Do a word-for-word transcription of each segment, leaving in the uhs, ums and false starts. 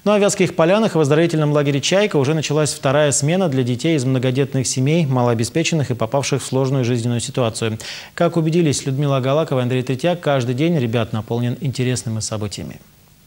Ну а в Вятских Полянах в оздоровительном лагере «Чайка» уже началась вторая смена для детей из многодетных семей, малообеспеченных и попавших в сложную жизненную ситуацию. Как убедились Людмила Галакова и Андрей Третьяк, каждый день ребят наполнен интересными событиями.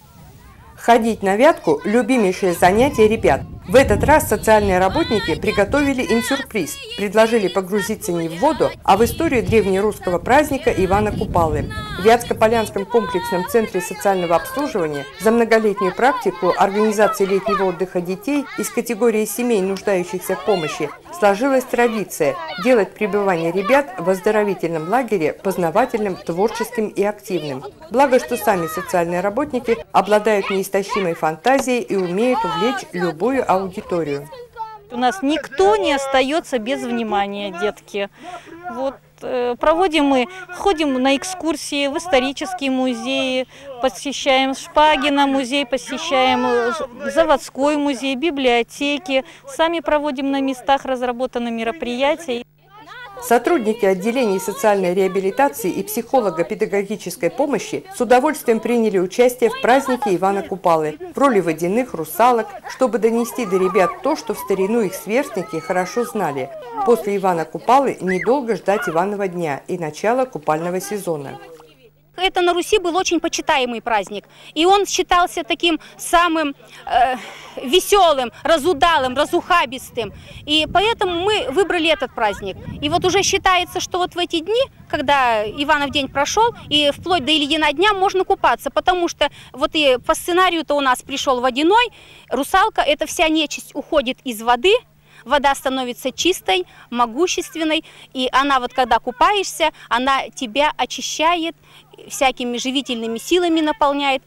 Ходить на Вятку – любимейшее занятие ребят. В этот раз социальные работники приготовили им сюрприз. Предложили погрузиться не в воду, а в историю древнерусского праздника Ивана Купалы. В Вятско-Полянском комплексном центре социального обслуживания за многолетнюю практику организации летнего отдыха детей из категории семей, нуждающихся в помощи, сложилась традиция делать пребывание ребят в оздоровительном лагере познавательным, творческим и активным. Благо, что сами социальные работники обладают неистощимой фантазией и умеют увлечь любую аудиторию. У нас никто не остается без внимания, детки. Вот, э, проводим мы, ходим на экскурсии в исторические музеи, посещаем Шпагина музей, посещаем заводской музей, библиотеки. Сами проводим на местах разработанные мероприятия. Сотрудники отделений социальной реабилитации и психолого-педагогической помощи с удовольствием приняли участие в празднике Ивана Купалы в роли водяных русалок, чтобы донести до ребят то, что в старину их сверстники хорошо знали. После Ивана Купалы недолго ждать Иванова дня и начала купального сезона. Это на Руси был очень почитаемый праздник, и он считался таким самым э, веселым, разудалым, разухабистым, и поэтому мы выбрали этот праздник. И вот уже считается, что вот в эти дни, когда Иванов день прошел, и вплоть до Ильина дня можно купаться, потому что вот и по сценарию-то у нас пришел водяной, русалка, это вся нечисть уходит из воды. Вода становится чистой, могущественной, и она вот когда купаешься, она тебя очищает, всякими живительными силами наполняет.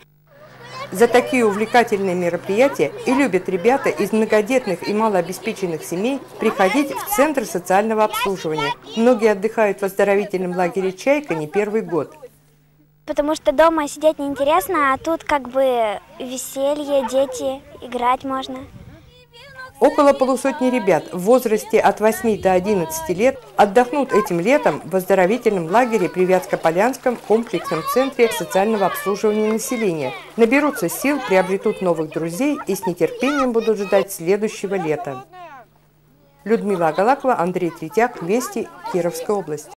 За такие увлекательные мероприятия и любят ребята из многодетных и малообеспеченных семей приходить в Центр социального обслуживания. Многие отдыхают в оздоровительном лагере «Чайка» не первый год. Потому что дома сидеть неинтересно, а тут как бы веселье, дети, играть можно. Около полусотни ребят в возрасте от восьми до одиннадцати лет отдохнут этим летом в оздоровительном лагере при Вятско-Полянском комплексном центре социального обслуживания населения. Наберутся сил, приобретут новых друзей и с нетерпением будут ждать следующего лета. Людмила Галакова, Андрей Третьяк, Вести, Кировская область.